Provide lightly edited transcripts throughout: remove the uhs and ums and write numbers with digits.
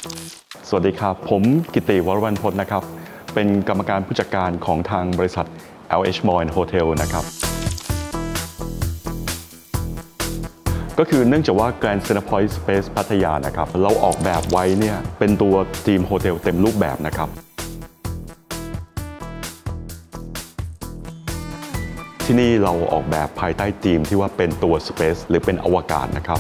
สวัสดีครับผมกิติวรวรรณพจน์นะครับเป็นกรรมการผู้จัดการของทางบริษัท LH Mall and Hotel นะครับก็คือเนื่องจากว่า Grand Centerpoint Space พัทยานะครับเราออกแบบไว้เนี่ยเป็นตัวทีมโฮเทลเต็มรูปแบบนะครับที่นี่เราออกแบบภายใต้ธีมที่ว่าเป็นตัว Space หรือเป็นอวกาศนะครับ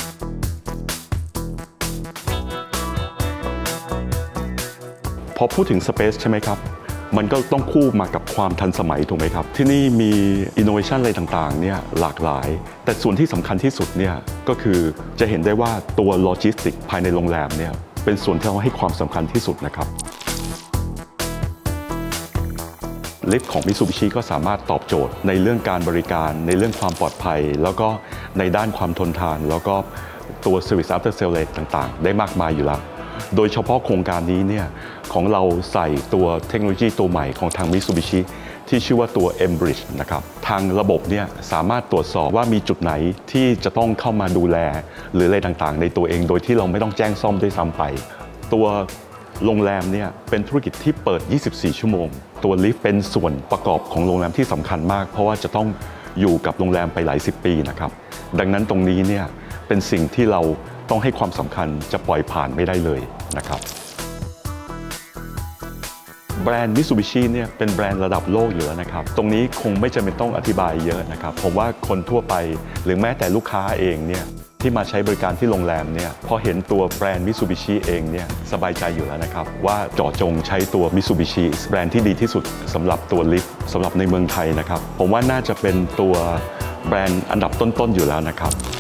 พอพูดถึง Space ใช่ไหมครับมันก็ต้องคู่มากับความทันสมัยถูกไหมครับที่นี่มี Innovation อะไรต่างๆเนี่ยหลากหลายแต่ส่วนที่สำคัญที่สุดเนี่ยก็คือจะเห็นได้ว่าตัวโลจิสติกภายในโรงแรมเนี่ยเป็นส่วนที่เราให้ความสำคัญที่สุดนะครับลิฟต์ของ Mitsubishi ก็สามารถตอบโจทย์ในเรื่องการบริการในเรื่องความปลอดภัยแล้วก็ในด้านความทนทานแล้วก็ตัว Service After Sales ต่างๆได้มากมายอยู่แล้วโดยเฉพาะโครงการนี้เนี่ยของเราใส่ตัวเทคโนโลยีตัวใหม่ของทาง Mitsubishi ที่ชื่อว่าตัว M-Bridge นะครับทางระบบเนี่ยสามารถตรวจสอบว่ามีจุดไหนที่จะต้องเข้ามาดูแลหรืออะไรต่างๆในตัวเองโดยที่เราไม่ต้องแจ้งซ่อมด้วยซ้ำไปตัวโรงแรมเนี่ยเป็นธุรกิจที่เปิด 24 ชั่วโมงตัวลิฟต์เป็นส่วนประกอบของโรงแรมที่สำคัญมากเพราะว่าจะต้องอยู่กับโรงแรมไปหลาย10 ปีนะครับดังนั้นตรงนี้เนี่ยเป็นสิ่งที่เราต้องให้ความสำคัญจะปล่อยผ่านไม่ได้เลยนะครับแบรนด์ Mitsubishi เนี่ยเป็นแบรนด์ระดับโลกอยู่แล้วนะครับตรงนี้คงไม่จำเป็นต้องอธิบายเยอะนะครับผมว่าคนทั่วไปหรือแม้แต่ลูกค้าเองเนี่ยที่มาใช้บริการที่โรงแรมเนี่ยพอเห็นตัวแบรนด์ Mitsubishi เองเนี่ยสบายใจอยู่แล้วนะครับว่าเจาะจงใช้ตัว Mitsubishi แบรนด์ที่ดีที่สุดสำหรับตัวลิฟต์สำหรับในเมืองไทยนะครับผมว่าน่าจะเป็นตัวแบรนด์อันดับต้นๆอยู่แล้วนะครับ